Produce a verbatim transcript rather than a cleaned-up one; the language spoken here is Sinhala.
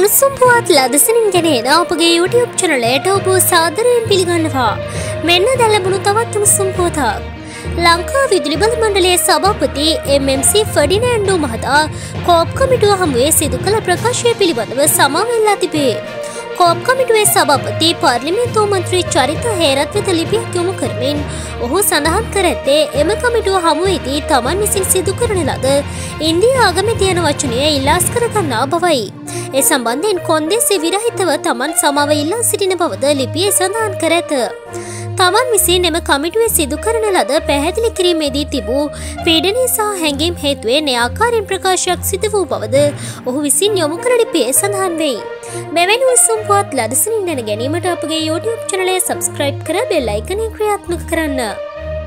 උණුසුම් පුවත් ලදසනින් ගෙනෙන අපගේ YouTube channelයට ඔබ සාදරයෙන් පිළිගන්නවා. මෙන්න දැන් ලැබුණු තවත් උණුසුම් පුවතක්. ලංකා විදුලි බල මණ්ඩලයේ සභාපති එම් එම් සී ෆර්ඩිනෑන්ඩෝ මහතා කෝප් කමිටුව හමුවේ සිදු කළ ප්‍රකාශය පිළිබඳව සමා වෙලා තිබේ. කෝප් කමිටුවේ සභාපති පාර්ලිමේන්තු මන්ත්‍රී චරිත හේරත් වෙත ලිපියක් යොමු කරමින් ඔහු සඳහන් කර ඇත්තේ එම කමිටුව හමුවේදී තමන් විසින් සිදු කරන ලද ඉන්දියා ආගමේ යන වචනය ඉල්ලාස් කර ගන්නා බවයි. ඒ සම්බන්ධයෙන් කොන්දේසි විරහිතව තමන් සමාව ඉල්ලා සිටින බවද ලිපියේ සඳහන් කර ඇත. තමන් විසින් එම කමිටුවේ සිදු කරන ලද පැහැදිලි කිරීමේදී තිබූ පීඩනය සහ හැඟීම් හේතුවෙන් ඒ ආකාරයෙන් ප්‍රකාශයක් සිදු වූ බවද ඔහු විසින් යොමු කර ලිපියේ සඳහන් වෙයි. මෙවැනි උණුසුම් පුවත් ලදසනින් දැන ගැනීමට අපගේ YouTube channel එක subscribe කර බෙල් අයිකනය ක්‍රියාත්මක කරන්න.